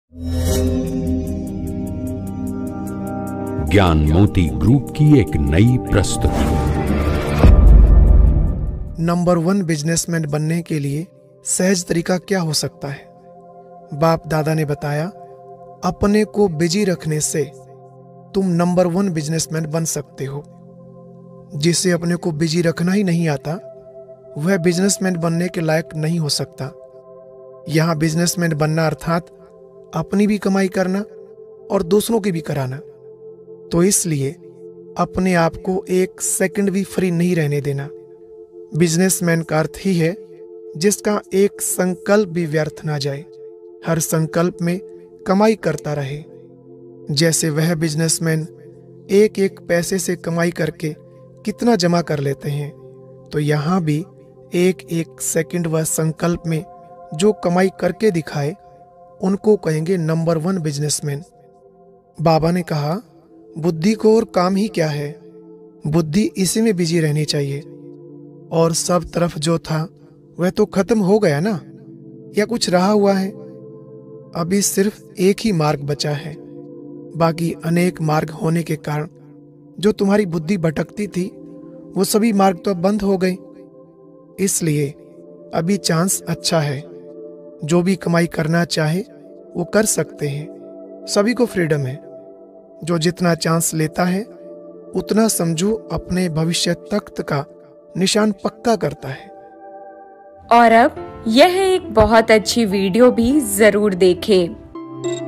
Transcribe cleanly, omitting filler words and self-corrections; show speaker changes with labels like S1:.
S1: ज्ञान मोती ग्रुप की एक नई प्रस्तुति।
S2: नंबर 1 बिजनेसमैन बनने के लिए सहज तरीका क्या हो सकता है? बाप दादा ने बताया, अपने को बिजी रखने से तुम नंबर 1 बिजनेसमैन बन सकते हो। जिसे अपने को बिजी रखना ही नहीं आता, वह बिजनेसमैन बनने के लायक नहीं हो सकता। यहाँ बिजनेसमैन बनना अर्थात अपनी भी कमाई करना और दूसरों की भी कराना। तो इसलिए अपने आप को एक सेकंड भी फ्री नहीं रहने देना। बिजनेसमैन का अर्थ ही है जिसका एक संकल्प भी व्यर्थ ना जाए, हर संकल्प में कमाई करता रहे। जैसे वह बिजनेसमैन एक एक पैसे से कमाई करके कितना जमा कर लेते हैं, तो यहाँ भी एक एक सेकंड व संकल्प में जो कमाई करके दिखाए उनको कहेंगे नंबर 1 बिजनेसमैन। बाबा ने कहा, बुद्धि को और काम ही क्या है, बुद्धि इसी में बिजी रहनी चाहिए। और सब तरफ जो था वह तो खत्म हो गया ना, या कुछ रहा हुआ है? अभी सिर्फ एक ही मार्ग बचा है। बाकी अनेक मार्ग होने के कारण जो तुम्हारी बुद्धि भटकती थी, वो सभी मार्ग तो अब बंद हो गए। इसलिए अभी चांस अच्छा है। जो भी कमाई करना चाहे वो कर सकते हैं, सभी को फ्रीडम है। जो जितना चांस लेता है उतना समझो अपने भविष्य तख्त का निशान पक्का करता है।
S3: और अब यह एक बहुत अच्छी वीडियो भी जरूर देखें।